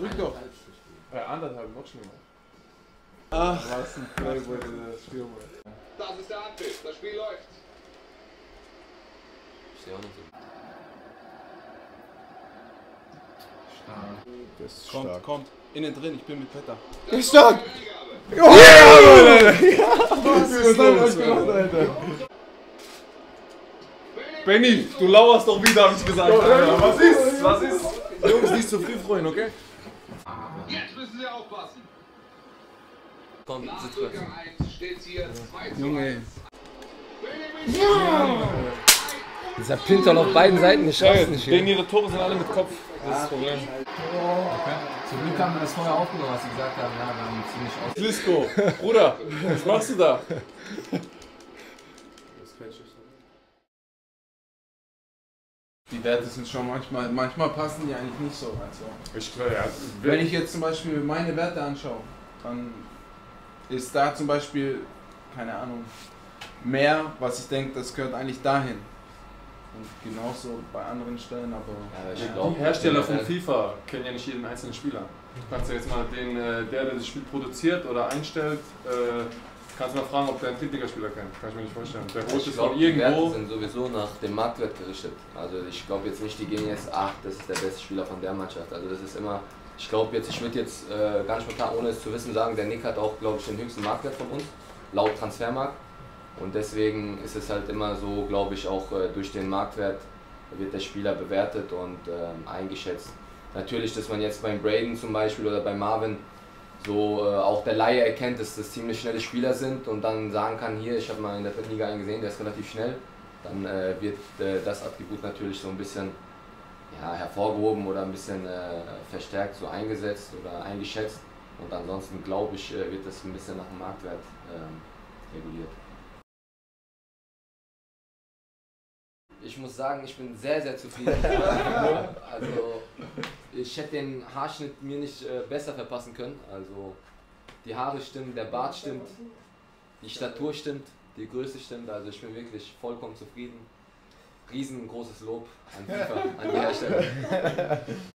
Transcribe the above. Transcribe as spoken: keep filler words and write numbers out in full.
drück doch. Äh, anderthalb, noch schlimmer. Ach. Was ein Playboy, das Spiel. Das ist der Anpfiff, das Spiel läuft. Ich stehe auch nicht so. Stark. Das ist Kommt, stark. kommt. Innen drin, ich bin mit Petter. Ist stark! Ja, Oh, ja, was ist los, gemacht, Alter? Benny, du lauerst doch wieder, hab ich gesagt. Alter. Was ist? Was ist? Jungs, nicht zu früh freuen, okay? jetzt müssen Sie aufpassen. Komm, Nach sitz Durchgang kurz. eins steht hier zwei zu Junge. eins. Ja. Dieser Pinter auf beiden Seiten, ich schaff's nicht. Gegen ihre Tore sind alle mit Kopf. Das ist das Problem. Zum Glück haben wir das vorher aufgenommen, was sie gesagt haben. Ja, wir haben ziemlich aus. Lisco, Bruder, was machst du da? Die Werte sind schon manchmal, manchmal passen die eigentlich nicht so. Also. Ich glaube, ja. Wenn ich jetzt zum Beispiel meine Werte anschaue, dann ist da zum Beispiel, keine Ahnung, mehr, was ich denke, das gehört eigentlich dahin. Und genauso bei anderen Stellen, aber... Ja, ich Die glaub, Hersteller von generell- FIFA kennen ja nicht jeden einzelnen Spieler. Du kannst ja jetzt mal den, äh, der, der das Spiel produziert oder einstellt, äh, kannst du mal fragen, ob der einen Drittligaspieler kennt. Kann ich mir nicht vorstellen. Der holt Ich es glaube, von die Werte irgendwo. sind sowieso nach dem Marktwert gerichtet. Also ich glaube jetzt nicht, die gehen jetzt, ach, das ist der beste Spieler von der Mannschaft. Also das ist immer, ich glaube jetzt, ich würde jetzt äh, ganz spontan, ohne es zu wissen, sagen, der Nick hat auch, glaube ich, den höchsten Marktwert von uns, laut Transfermarkt. Und deswegen ist es halt immer so, glaube ich, auch äh, durch den Marktwert wird der Spieler bewertet und ähm, eingeschätzt. Natürlich, dass man jetzt beim Braden zum Beispiel oder bei Marvin so äh, auch der Laie erkennt, dass das ziemlich schnelle Spieler sind und dann sagen kann, hier, ich habe mal in der dritten Liga einen gesehen, der ist relativ schnell, dann äh, wird äh, das Attribut natürlich so ein bisschen ja, hervorgehoben oder ein bisschen äh, verstärkt so eingesetzt oder eingeschätzt und ansonsten glaube ich, äh, wird das ein bisschen nach dem Marktwert äh, reguliert. Ich muss sagen, ich bin sehr, sehr zufrieden. Also, ich hätte den Haarschnitt mir nicht äh, besser verpassen können. Also, die Haare stimmen, der Bart stimmt, die Statur stimmt, die Größe stimmt. Also, ich bin wirklich vollkommen zufrieden. Riesengroßes Lob an FIFA, an die Hersteller.